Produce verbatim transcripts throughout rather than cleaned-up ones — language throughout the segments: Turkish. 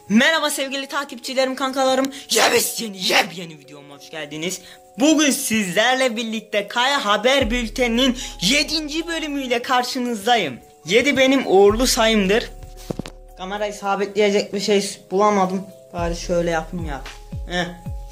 Merhaba sevgili takipçilerim, kankalarım. Yes, yeni yepyeni videoma hoş geldiniz. Bugün sizlerle birlikte Kaya Haber Bülteni'nin yedinci bölümüyle karşınızdayım. yedi benim uğurlu sayımdır. Kamerayı sabitleyecek bir şey bulamadım. Bari şöyle yapayım ya. Heh.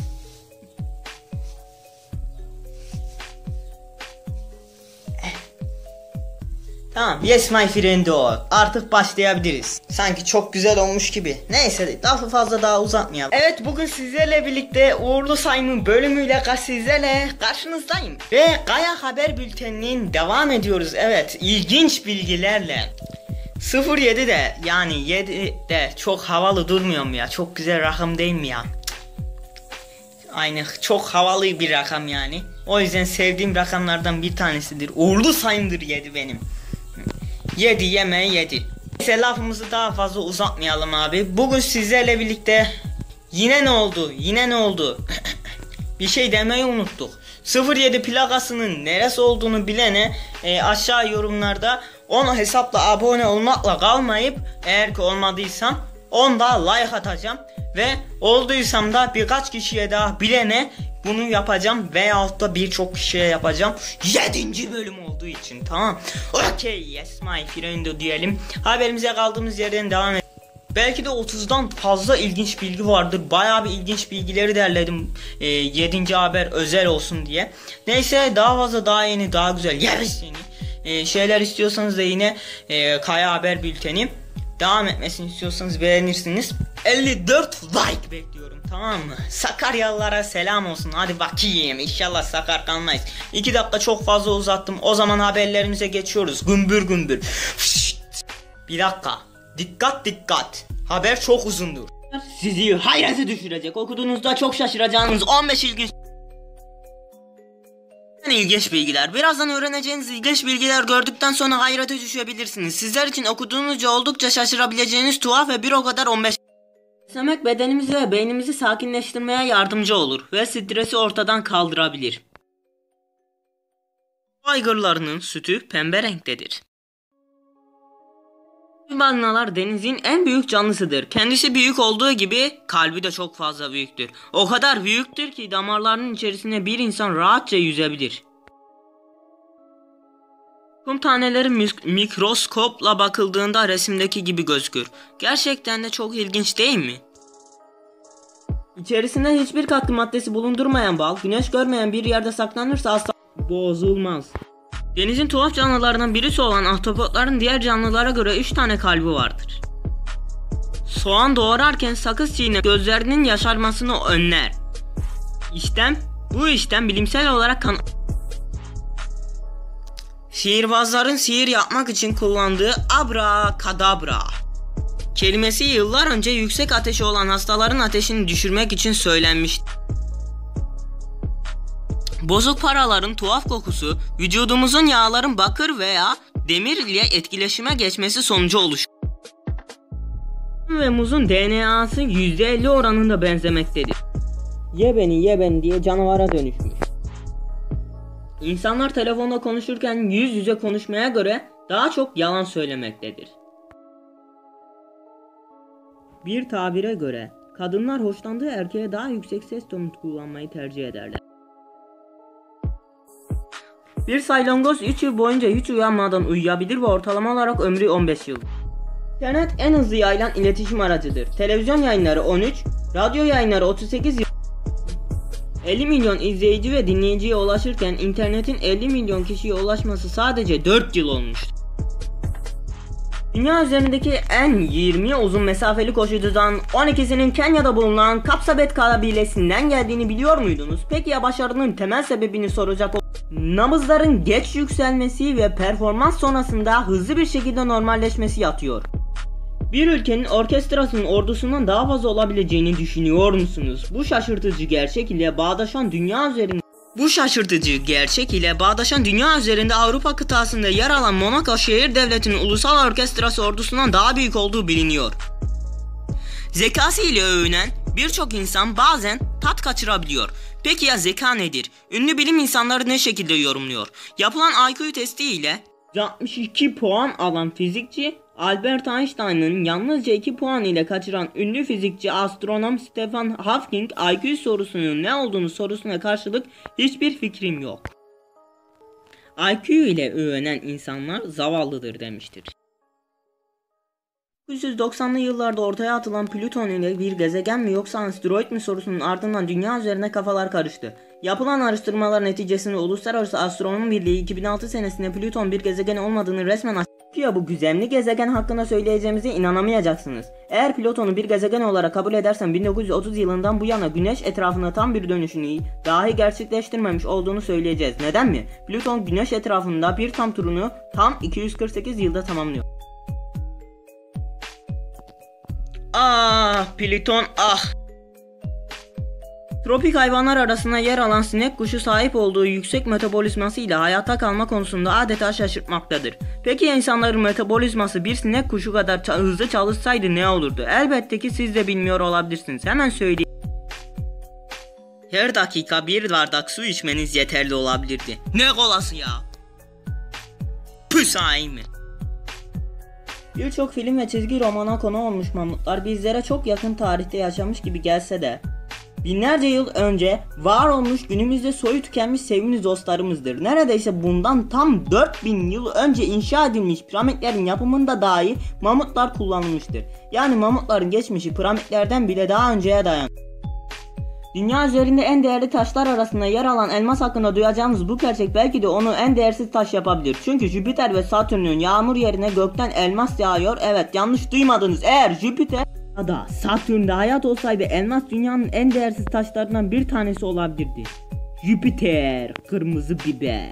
Tamam, yes my friend o. Artık başlayabiliriz. Sanki çok güzel olmuş gibi. Neyse, daha fazla daha uzatmayalım. Evet, bugün sizlerle birlikte uğurlu sayımın bölümüyle sizlerle karşınızdayım. Ve Kaya Haber Bülteni'nin devam ediyoruz. Evet, ilginç bilgilerle. sıfır yedi de yani yedi de çok havalı durmuyor mu ya? Çok güzel rakam değil mi ya? Aynı, çok havalı bir rakam yani. O yüzden sevdiğim rakamlardan bir tanesidir. Uğurlu sayımdır yedi benim. yedi yemeğe yedi. Neyse, lafımızı daha fazla uzatmayalım abi. Bugün sizlerle birlikte yine ne oldu? Yine ne oldu? Bir şey demeyi unuttuk. sıfır yedi plakasının neresi olduğunu bilene e, aşağı yorumlarda on hesapla abone olmakla kalmayıp, eğer ki olmadıysam onda like atacağım ve olduysam da birkaç kişiye daha bilene bunu yapacağım veyahut da birçok kişiye yapacağım. yedinci bölüm olduğu için, tamam. Okay, yes my friend diyelim. Haberimize kaldığımız yerden devam edelim. Belki de otuzdan fazla ilginç bilgi vardır. Bayağı bir ilginç bilgileri derledim. E, yedinci haber özel olsun diye. Neyse, daha fazla, daha yeni, daha güzel, yes yeni e, şeyler istiyorsanız da yine e, Kaya Haber Bülteni devam etmesini istiyorsanız beğenirsiniz. elli dört like bekliyorum, tamam mı? Sakaryalılara selam olsun. Hadi bakayım, inşallah sakar kalmayız. iki dakika çok fazla uzattım. O zaman haberlerimize geçiyoruz. Gümbür gümbür. Fışt. Bir dakika. Dikkat dikkat. Haber çok uzundur. Sizi hayrete düşürecek. Okuduğunuzda çok şaşıracağınız on beş ilginç ilginç bilgiler. Birazdan öğreneceğiniz ilginç bilgiler gördükten sonra hayrete düşebilirsiniz. Sizler için okuduğunuzca oldukça şaşırabileceğiniz tuhaf ve bir o kadar on beş. Beslemek bedenimizi ve beynimizi sakinleştirmeye yardımcı olur ve stresi ortadan kaldırabilir. Aygırlarının sütü pembe renktedir. Balinalar denizin en büyük canlısıdır. Kendisi büyük olduğu gibi kalbi de çok fazla büyüktür. O kadar büyüktür ki damarlarının içerisine bir insan rahatça yüzebilir. Kum taneleri mikroskopla bakıldığında resimdeki gibi gözükür. Gerçekten de çok ilginç değil mi? İçerisinde hiçbir katkı maddesi bulundurmayan bal, güneş görmeyen bir yerde saklanırsa asla bozulmaz. Denizin tuhaf canlılarından birisi olan ahtapotların diğer canlılara göre üç tane kalbi vardır. Soğan doğrarken sakız çiğne gözlerinin yaşarmasını önler. İşlem, bu işlem bilimsel olarak kan... Sihirbazların sihir yapmak için kullandığı abrakadabra kelimesi yıllar önce yüksek ateşi olan hastaların ateşini düşürmek için söylenmişti. Bozuk paraların tuhaf kokusu vücudumuzun yağların bakır veya demir ile etkileşime geçmesi sonucu oluşur. Ve muzun D N A'sı yüzde elli oranında benzemektedir. Ye beni ye beni diye canavara dönüşmüş. İnsanlar telefonda konuşurken yüz yüze konuşmaya göre daha çok yalan söylemektedir. Bir tabire göre kadınlar hoşlandığı erkeğe daha yüksek ses tonu kullanmayı tercih ederler. Bir salyangoz üç yıl boyunca hiç uyanmadan uyuyabilir ve ortalama olarak ömrü on beş yıl. İnternet en hızlı yayılan iletişim aracıdır. Televizyon yayınları on üç, radyo yayınları otuz sekiz yıl. elli milyon izleyici ve dinleyiciye ulaşırken internetin elli milyon kişiye ulaşması sadece dört yıl olmuştur. Dünya üzerindeki en yirmi uzun mesafeli koşucudan on ikisinin Kenya'da bulunan Kapsabet kabilesinden geldiğini biliyor muydunuz? Peki ya başarının temel sebebini soracak o nabızların geç yükselmesi ve performans sonrasında hızlı bir şekilde normalleşmesi yatıyor. Bir ülkenin orkestrasının ordusundan daha fazla olabileceğini düşünüyor musunuz? Bu şaşırtıcı gerçek ile bağdaşan dünya üzerinde Bu şaşırtıcı gerçek ile bağdaşan dünya üzerinde Avrupa kıtasında yer alan Monaco şehir devletinin ulusal orkestrası ordusundan daha büyük olduğu biliniyor. Zekası ile övünen birçok insan bazen tat kaçırabiliyor. Peki ya zeka nedir? Ünlü bilim insanları ne şekilde yorumluyor? Yapılan I Q testi ile yüz altmış iki puan alan fizikçi Albert Einstein'ın yalnızca iki puan ile kaçıran ünlü fizikçi astronom Stephen Hawking I Q sorusunun ne olduğunu sorusuna karşılık hiçbir fikrim yok. I Q ile övünen insanlar zavallıdır demiştir. bin dokuz yüz doksanlı yıllarda ortaya atılan Plüton ile bir gezegen mi yoksa asteroid mi sorusunun ardından dünya üzerine kafalar karıştı. Yapılan araştırmalar neticesinde Uluslararası Astronomi Birliği iki bin altı senesinde Plüton bir gezegen olmadığını resmen açıkladı. Ya bu gizemli gezegen hakkında söyleyeceğimize inanamayacaksınız. Eğer Plüton'u bir gezegen olarak kabul edersen bin dokuz yüz otuz yılından bu yana Güneş etrafında tam bir dönüşünü dahi gerçekleştirmemiş olduğunu söyleyeceğiz. Neden mi? Plüton Güneş etrafında bir tam turunu tam iki yüz kırk sekiz yılda tamamlıyor. Ah Plüton ah. Tropik hayvanlar arasında yer alan sinek kuşu sahip olduğu yüksek metabolizması ile hayatta kalma konusunda adeta şaşırtmaktadır. Peki insanların metabolizması bir sinek kuşu kadar hızlı çalışsaydı ne olurdu? Elbette ki siz de bilmiyor olabilirsiniz. Hemen söyleyeyim. Her dakika bir bardak su içmeniz yeterli olabilirdi. Ne kolası ya? Püsayi mi? Birçok film ve çizgi romana konu olmuş mamutlar bizlere çok yakın tarihte yaşamış gibi gelse de binlerce yıl önce var olmuş, günümüzde soyu tükenmiş sevimli dostlarımızdır. Neredeyse bundan tam dört bin yıl önce inşa edilmiş piramitlerin yapımında dahi mamutlar kullanılmıştır. Yani mamutların geçmişi piramitlerden bile daha önceye dayanır. Dünya üzerinde en değerli taşlar arasında yer alan elmas hakkında duyacağımız bu gerçek belki de onu en değersiz taş yapabilir. Çünkü Jüpiter ve Satürn'ün yağmur yerine gökten elmas yağıyor. Evet, yanlış duymadınız. Eğer Jüpiter ya da Satürn'de hayat olsaydı elmas dünyanın en değersiz taşlarından bir tanesi olabilirdi. Jüpiter, kırmızı biber.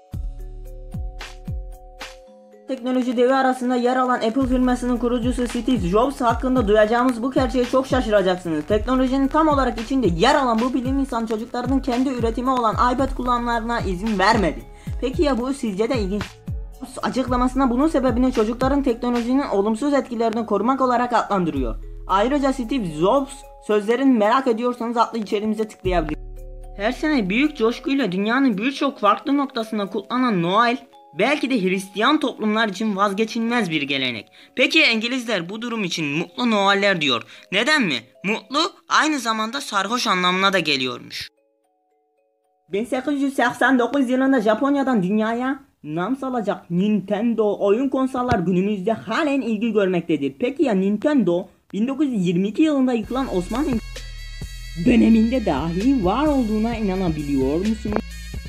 Teknoloji devi arasında yer alan Apple firmasının kurucusu Steve Jobs hakkında duyacağımız bu gerçeğe çok şaşıracaksınız. Teknolojinin tam olarak içinde yer alan bu bilim insanı çocuklarının kendi üretimi olan iPad kullanmalarına izin vermedi. Peki ya bu sizce de ilginç? Açıklamasında bunun sebebini çocukların teknolojinin olumsuz etkilerini korumak olarak adlandırıyor. Ayrıca Steve Jobs sözlerini merak ediyorsanız adlı içeriğimize tıklayabilirsiniz. Her sene büyük coşkuyla dünyanın birçok farklı noktasında kutlanan Noel belki de Hristiyan toplumlar için vazgeçilmez bir gelenek. Peki İngilizler bu durum için mutlu Noeller diyor. Neden mi? Mutlu aynı zamanda sarhoş anlamına da geliyormuş. bin sekiz yüz seksen dokuz yılında Japonya'dan dünyaya nam salacak Nintendo oyun konsollar günümüzde halen ilgi görmektedir. Peki ya Nintendo bin dokuz yüz yirmi iki yılında yıkılan Osmanlı döneminde dahi var olduğuna inanabiliyor musunuz?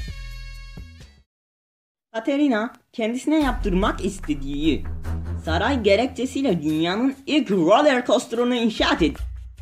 Katerina kendisine yaptırmak istediği saray gerekçesiyle dünyanın ilk roller coaster'ını inşa etti.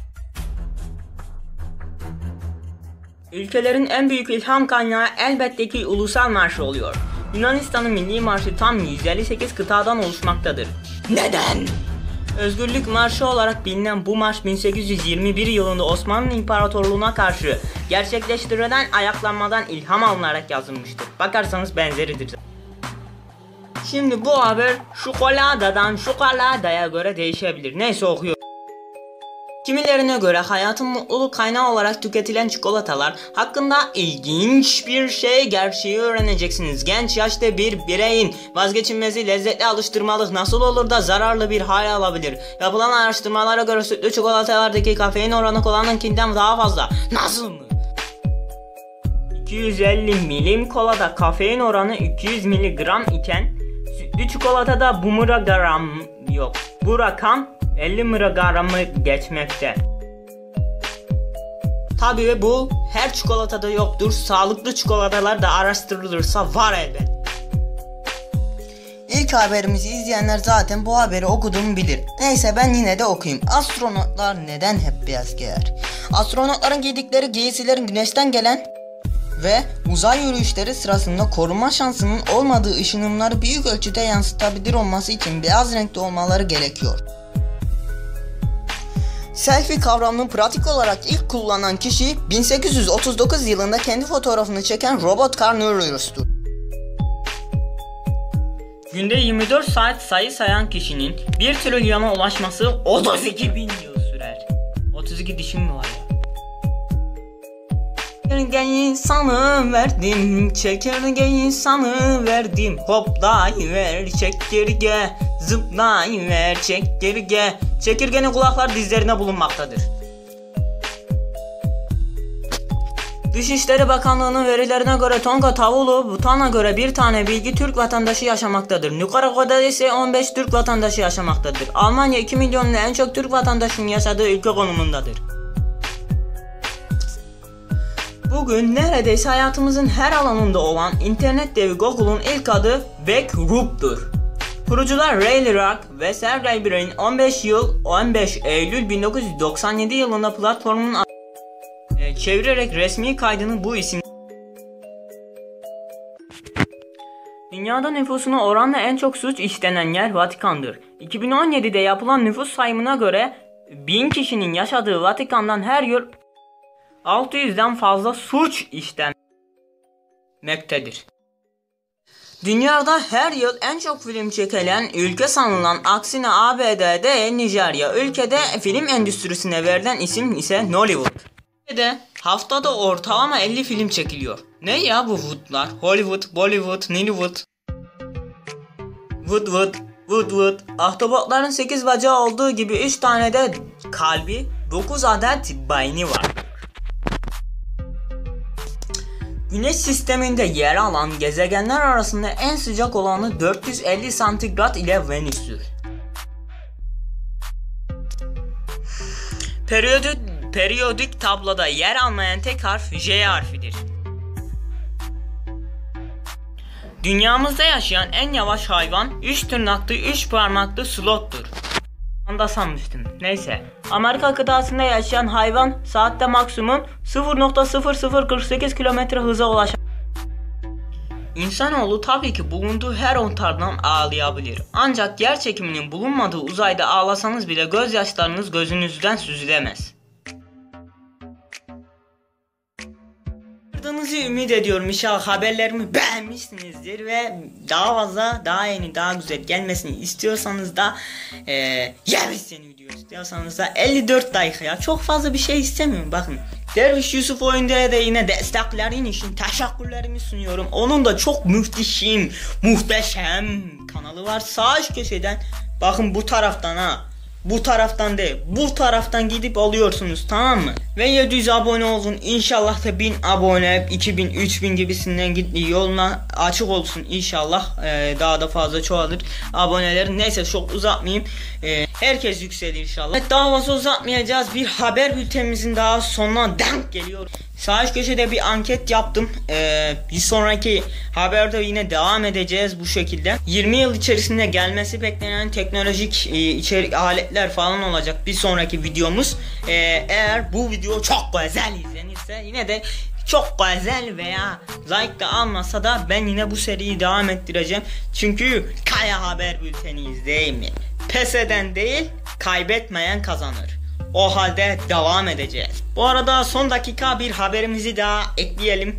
Ülkelerin en büyük ilham kaynağı elbette ki ulusal marşı oluyor. Yunanistan'ın milli marşı tam yüz elli sekiz kıtadan oluşmaktadır. Neden? Özgürlük Marşı olarak bilinen bu marş bin sekiz yüz yirmi bir yılında Osmanlı İmparatorluğu'na karşı gerçekleştirilen ayaklanmadan ilham alınarak yazılmıştır. Bakarsanız benzeridir. Şimdi bu haber şokoladadan şokoladaya göre değişebilir. Neyse okuyorum. Kimilerine göre hayatın mutluluk kaynağı olarak tüketilen çikolatalar hakkında ilginç bir şey gerçeği öğreneceksiniz. Genç yaşta bir bireyin vazgeçilmezi lezzetli alıştırmalık nasıl olur da zararlı bir hal alabilir? Yapılan araştırmalara göre sütlü çikolatalardaki kafein oranı kolanınkinden daha fazla. Nasıl mı? iki yüz elli milim kolada kafein oranı iki yüz miligram iken sütlü çikolatada bu miligram yok. Bu rakam elli miligramı geçmekte. Tabii bu her çikolatada yoktur. Sağlıklı çikolatalar da araştırılırsa var elbet. İlk haberimizi izleyenler zaten bu haberi okuduğumu bilir. Neyse ben yine de okuyayım. Astronotlar neden hep beyaz giyer? Astronotların giydikleri giysilerin güneşten gelen ve uzay yürüyüşleri sırasında koruma şansının olmadığı ışınımları büyük ölçüde yansıtabilir olması için beyaz renkte olmaları gerekiyor. Selfie kavramını pratik olarak ilk kullanan kişi bin sekiz yüz otuz dokuz yılında kendi fotoğrafını çeken robot Carl Neuros'tur. Günde yirmi dört saat sayı sayan kişinin bir trilyona ulaşması otuz iki bin yıl sürer. otuz iki dişim mi var ya? Çekirgeyi sana verdim, çekirgeyi sana verdim. Hoplayıver çekirge, zıplayıver çekirge. Çekirgenin kulakları dizlerine bulunmaktadır. Dışişleri Bakanlığı'nın verilerine göre Tonga Tavulu, Butan'a göre bir tane bilgi Türk vatandaşı yaşamaktadır. Nikaragua'da ise on beş Türk vatandaşı yaşamaktadır. Almanya iki milyon ile en çok Türk vatandaşının yaşadığı ülke konumundadır. Bugün neredeyse hayatımızın her alanında olan internet devi Google'un ilk adı Backroup'tur. Kurucular Ray Kroc ve Sergey Brin on beş yıl on beş Eylül bin dokuz yüz doksan yedi yılında platformun e, çevirerek resmi kaydını bu isim. Dünyada nüfusuna oranla en çok suç işlenen yer Vatikan'dır. iki bin on yedide yapılan nüfus sayımına göre bin kişinin yaşadığı Vatikan'dan her yıl altı yüzden fazla suç işlenmektedir. Dünyada her yıl en çok film çekilen ülke sanılan aksine A B D'de Nijerya. Ülkede film endüstrisine verilen isim ise Nollywood. Ülkede haftada ortalama elli film çekiliyor. Ne ya bu Wood'lar? Hollywood, Bollywood, Nollywood. Woodwood, Woodwood. Ahtapotların sekiz bacağı olduğu gibi üç tane de kalbi, dokuz adet beyni var. Güneş sisteminde yer alan gezegenler arasında en sıcak olanı dört yüz elli santigrat ile Venüs'tür. Periyodik, periyodik tabloda yer almayan tek harf J harfidir. Dünyamızda yaşayan en yavaş hayvan üç tırnaklı üç parmaklı slottur. Anda sanmıştım. Neyse. Amerika kıtasında yaşayan hayvan saatte maksimum sıfır nokta sıfır sıfır kırk sekiz kilometre hıza ulaşır. İnsanoğlu tabii ki bulunduğu her ortamdan ağlayabilir. Ancak yer çekiminin bulunmadığı uzayda ağlasanız bile gözyaşlarınız gözünüzden süzülemez. Ümit ediyorum, inşallah haberlerimi beğenmişsinizdir ve daha fazla, daha yeni, daha güzel gelmesini istiyorsanız da e, yemişseni video istiyorsanız da elli dört like ya, çok fazla bir şey istemiyorum. Bakın Derviş Yusuf Oyuncu'ya da yine desteklerin için teşekkürlerimi sunuyorum. Onun da çok muhteşem muhteşem kanalı var sağ üst köşeden, bakın bu taraftan, ha bu taraftan değil, bu taraftan gidip alıyorsunuz, tamam mı? Ve yedi yüz abone olun, inşallah da bin abone, iki bin üç bin gibisinden gittiği yoluna açık olsun inşallah. Ee, daha da fazla çoğalır aboneler. Neyse çok uzatmayayım, ee, herkes yükselir inşallah. Evet, daha fazla uzatmayacağız, bir haber bültenimizin daha sonuna denk geliyor. Sağ üst köşede bir anket yaptım. Ee, bir sonraki haberde yine devam edeceğiz bu şekilde. yirmi yıl içerisinde gelmesi beklenen teknolojik e, içerik aletler falan olacak bir sonraki videomuz. Ee, eğer bu video çok güzel izlenirse, yine de çok güzel veya like da almasa da ben yine bu seriyi devam ettireceğim. Çünkü Kaya Haber Bülteniyiz değil mi? Pes eden değil, kaybetmeyen kazanır. O halde devam edeceğiz. Bu arada son dakika bir haberimizi daha ekleyelim.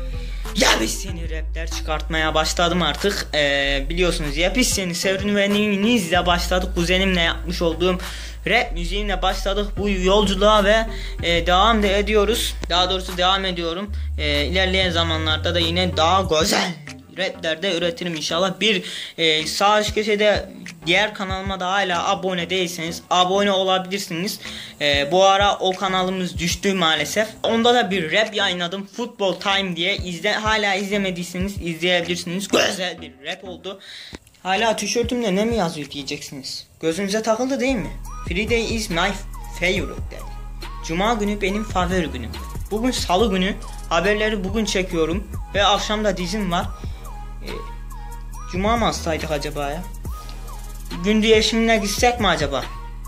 Yepyeni rapler çıkartmaya başladım artık. Ee, biliyorsunuz yepyeni serüvenimizle başladık. Kuzenimle yapmış olduğum rap müziğimle başladık bu yolculuğa ve e, devam da ediyoruz. Daha doğrusu devam ediyorum. E, ilerleyen zamanlarda da yine daha güzel raplerde üretirim inşallah. Bir e, sağ üst köşede diğer kanalıma da hala abone değilseniz abone olabilirsiniz. E, bu ara o kanalımız düştü maalesef. Onda da bir rap yayınladım, Football Time diye. İzle, hala izlemediyseniz izleyebilirsiniz. Güzel bir rap oldu. Hala tişörtümde ne mi yazıyor diyeceksiniz. Gözünüze takıldı değil mi? Friday is my favorite day. Cuma günü benim favori günüm. Bugün salı günü, haberleri bugün çekiyorum ve akşam da dizim var. Ee, Cuma mı hastaydık acaba ya? Gün değişimine gitsek mi acaba?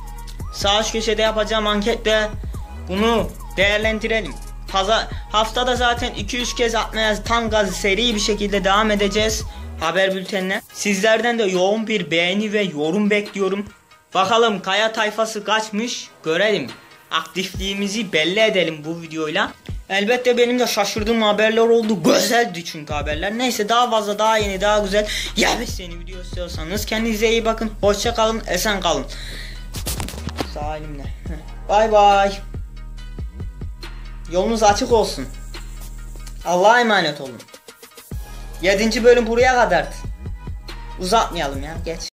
Sağ üst köşede yapacağım anketle bunu değerlendirelim. Pazar, haftada zaten iki üç kez atmaya tam gaz seri bir şekilde devam edeceğiz haber bültenine. Sizlerden de yoğun bir beğeni ve yorum bekliyorum. Bakalım Kaya tayfası kaçmış görelim. Aktifliğimizi belli edelim bu videoyla. Elbette benim de şaşırdığım haberler oldu. Güzeldi çünkü haberler. Neyse, daha fazla, daha yeni, daha güzel yepyeni video istiyorsanız kendinize iyi bakın. Hoşça kalın, esen kalın. Sağ elimle. Bay bay. Yolunuz açık olsun. Allah'a emanet olun. yedinci bölüm buraya kadardı. Uzatmayalım ya, geç.